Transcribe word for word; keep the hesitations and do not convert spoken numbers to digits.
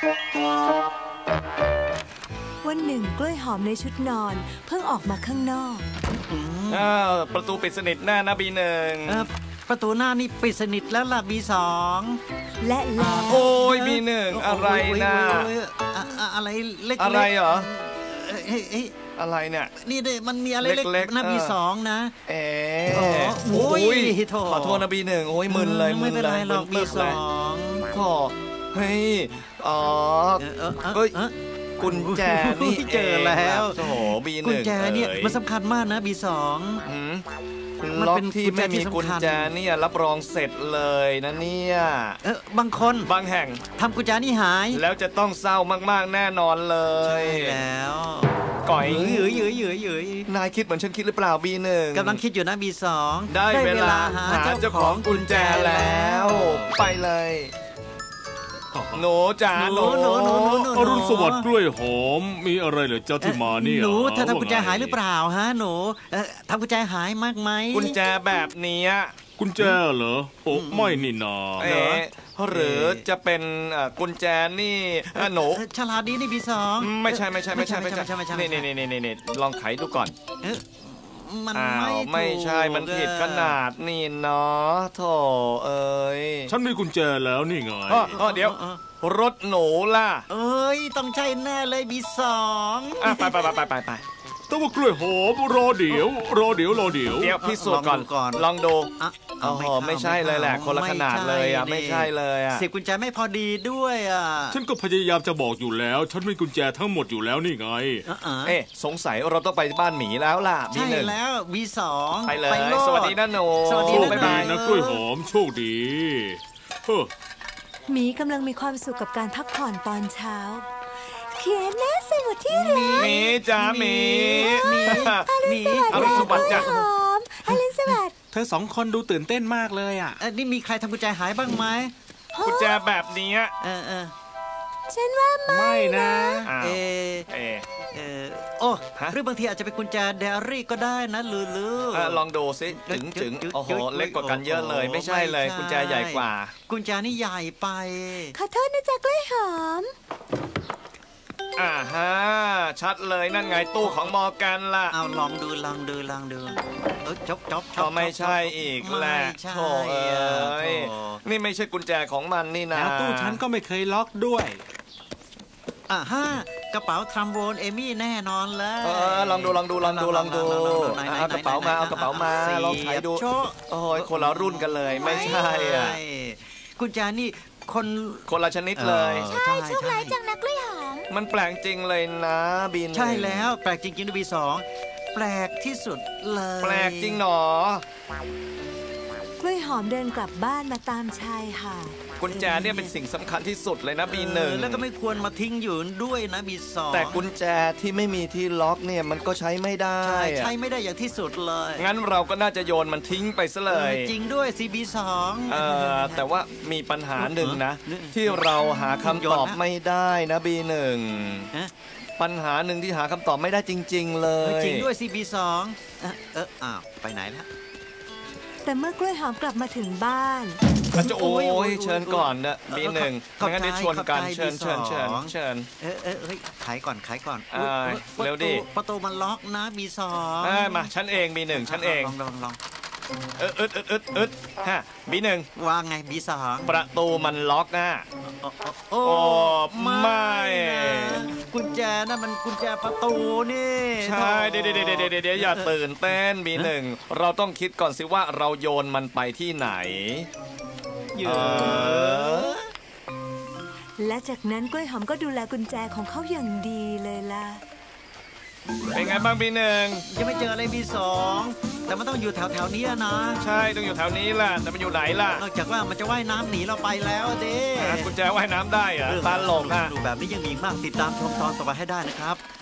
วันหนึ่งกล้วยหอมในชุดนอนเพิ่งออกมาข้างนอกอ้าวประตูปิดสนิทแน่นะบีหนึ่งประตูหน้านี่ปิดสนิทแล้วล่ะบีสองและแล้วโอ้ยบีหนึ่งอะไรนะอะไรเล็กๆอะไรเหรออะไรเนี่ยนี่เด็มันมีอะไรเล็กๆนะบีสองนะเอ๋โอ้ยขอโทษนะบีหนึ่งโอ้ยมึนเลยไม่เป็นไรหรอกบีสองขอเฮ้ยอ๋อเฮ้ยกุญแจนี่เจอแล้วโอ้โหบีหนึ่งกุญแจเนี่ยมันสำคัญมากนะบีสองล็อกที่ไม่มีกุญแจเนี่ยรับรองเสร็จเลยนะเนี่ยเออบางคนบางแห่งทำกุญแจนี่หายแล้วจะต้องเศร้ามากๆแน่นอนเลยใช่แล้วก่อยเยืยเยืยเยืยเยืยนายคิดเหมือนฉันคิดหรือเปล่าบีหนึ่งกำลังคิดอยู่นะบีสองได้เวลาหาเจ้าของกุญแจแล้วไปเลยหนูจ๋าหนูหนูหนูอรุณสวัสดิ์กล้วยหอมมีอะไรเหรอเจ้าที่มาเนี่ยหนูเธอทำกุญแจหายหรือเปล่าฮะหนูทำกุญแจหายมากไหมกุญแจแบบนี้กุญแจเหรอโอ้ไม่นี่นาหรือจะเป็นกุญแจนี่หนูฉลาดดีนี่บีสองไม่ใช่ไม่ใช่ไม่ใช่ไม่ใช่นี่นี่นี่นี่ลองไขดูก่อนมันไม่ไม่ใช่มันผิดขนาดนี่เนาะโถเอ้ยฉันมีกุญแจแล้วนี่ไงอ๋อเดี๋ยวรถหนูล่ะเอ้ยต้องใช่แน่เลยบีสองไปไปไปไปไปไปแต่ว่ากล้วยหอมรอเดี๋ยวรอเดี๋ยวรอเดี๋ยวเดี๋ยวพิสูจน์ก่อนลองดูอ๋อไม่ใช่เลยแหละคนละขนาดเลยอ่ะไม่ใช่เลยอ่ะเสียบกุญแจไม่พอดีด้วยอ่ะฉันก็พยายามจะบอกอยู่แล้วฉันมีกุญแจทั้งหมดอยู่แล้วนี่ไงเอ๊ะสงสัยเราต้องไปบ้านหมีแล้วล่ะใช่แล้วบีสองไปเลยสวัสดีนะหนูสวัสดีนะกล้วยหอมโชคดีหมีกำลังมีความสุขกับการพักผ่อนตอนเช้าเขียนหน้าสมุดที่รักหมีจ้าหมีหมีอรุณสวัสดิ์จ้ะหอมอรุณสวัสดิ์เธอสองคนดูตื่นเต้นมากเลยอ่ะนี่มีใครทำกุญแจหายบ้างไหมกุญแจแบบนี้เออเออฉันว่าไม่นะเออเออเออโอ้หรือบางทีอาจจะเป็นกุญแจไดอารี่ก็ได้นะลือลือลองดูสิถึงถึงโอ้โหเล็กกว่ากันเยอะเลยไม่ใช่เลยกุญแจใหญ่กว่ากุญแจนี่ใหญ่ไปขอโทษนะจ๊ะกล้วยหอมอ่าฮะชัดเลยนั่นไงตู้ของมอร์แกนล่ะเอาลองดูลองดูลองดูเออจบจบก็ไม่ใช่อีกแหละโธ่เอ้ยนี่ไม่ใช่กุญแจของมันนี่นะแล้วตู้ฉันก็ไม่เคยล็อกด้วยอ่าฮะกระเป๋าทรัมโบนเอมี่แน่นอนเลยเออลองดูลองดูลองดูลองดูเอากระเป๋ามาเอากระเป๋ามาลองถ่ายดูโอ้ยคนละรุ่นกันเลยไม่ใช่อ่ะกุญแจนี่คนคนละชนิดเลยใช่โชคร้ายจังนะกล้วยหอมมันแปลกจริงเลยนะบีนใช่แล้วแปลกจริงๆนะบีสองแปลกที่สุดเลยแปลกจริงหนอกล้วยหอมเดินกลับบ้านมาตามชายหาดกุญแจเนี่ยเป็นสิ่งสำคัญที่สุดเลยนะบีหนึ่งแล้วก็ไม่ควรมาทิ้งอยู่ด้วยนะบีสองแต่กุญแจที่ไม่มีที่ล็อกเนี่ยมันก็ใช้ไม่ได้ใช้ไม่ได้อย่างที่สุดเลยงั้นเราก็น่าจะโยนมันทิ้งไปซะเลยจริงด้วยซีบีสองเออแต่ว่ามีปัญหาหนึ่งนะที่เราหาคำตอบไม่ได้นะบีหนึ่งปัญหาหนึ่งที่หาคำตอบไม่ได้จริงๆเลยจริงด้วยซีบีสองเอออ้าวไปไหนละแต่เมื่อกล้วยหอมกลับมาถึงบ้านจะโอ้ยเชิญก่อนนะบีหนึ่งไม่งั้นเดี๋ยวชวนกันเชิญเชิญเชิญเชิญเออเออเฮ้ยขายก่อนขายก่อนเร็วดิประตูมันล็อกนะบีสองมาฉันเองบีหนึ่งฉันเองลองลองลองเออเออเออเออเออฮะบีหนึ่งว่าไงบีสองประตูมันล็อกนะโอ้ไม่กุญแจนั่นมันกุญแจประตูนี่ใช่เดี๋ยวเดี๋ยวเดี๋ยวเดี๋ยวอย่าตื่นเต้นบีหนึ่งเราต้องคิดก่อนสิว่าเราโยนมันไปที่ไหนเยอะ และจากนั้นกล้วยหอมก็ดูแลกุญแจของเขาอย่างดีเลยล่ะเป็นไงบ้างบีหนึ่งยังไม่เจออะไรบีสองแต่มันต้องอยู่แถวแถวนี้นะใช่ต้องอยู่แถวนี้แหละแต่มันอยู่ไหนล่ะนอกจากว่ามันจะว่ายน้ำหนีเราไปแล้วเด้กุญแจว่ายน้ำได้เหรอตาหลงอ่ะดูแบบนี้ยังมีมากติดตามชมตอนต่อไปให้ได้นะครับ